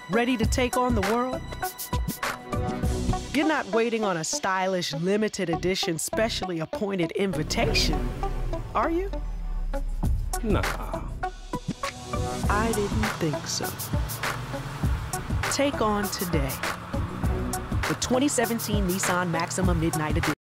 Ready to take on the world? You're not waiting on a stylish, limited edition, specially appointed invitation, are you? Nah. I didn't think so. Take on today the 2017 Nissan Maxima Midnight Edition.